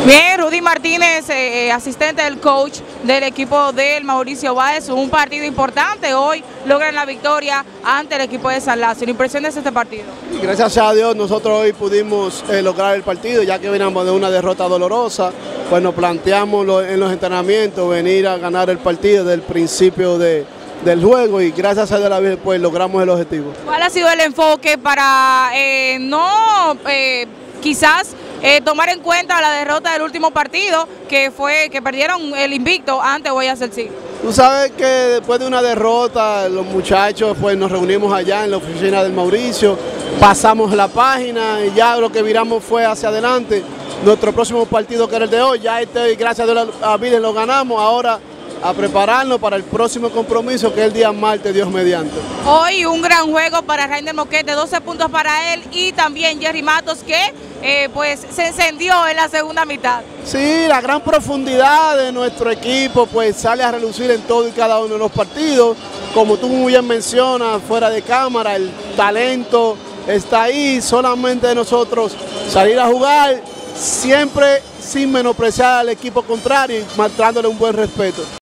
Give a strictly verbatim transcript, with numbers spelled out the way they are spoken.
Bien, Rudy Martínez, eh, asistente del coach del equipo del Mauricio Báez, un partido importante. Hoy logran la victoria ante el equipo de San Lázaro. ¿Impresiones de este partido? Y gracias a Dios nosotros hoy pudimos eh, lograr el partido, ya que veníamos de una derrota dolorosa. Pues nos planteamos lo, en los entrenamientos venir a ganar el partido desde el principio de, del juego, y gracias a Dios pues logramos el objetivo. ¿Cuál ha sido el enfoque para eh, no eh, quizás Eh, tomar en cuenta la derrota del último partido, que fue que perdieron el invicto ante Guayas del Siglo? Tú sabes que después de una derrota los muchachos pues nos reunimos allá en la oficina del Mauricio, pasamos la página y ya lo que viramos fue hacia adelante. Nuestro próximo partido, que era el de hoy, ya este, gracias a Dios a Virgen lo ganamos. Ahora a prepararnos para el próximo compromiso, que es el día martes, Dios mediante. Hoy un gran juego para Rainer Moquete, doce puntos para él, y también Jerry Matos, que eh, pues se encendió en la segunda mitad. Sí, la gran profundidad de nuestro equipo pues sale a relucir en todo y cada uno de los partidos. Como tú muy bien mencionas, fuera de cámara, el talento está ahí, solamente de nosotros salir a jugar, siempre sin menospreciar al equipo contrario y mostrándole un buen respeto.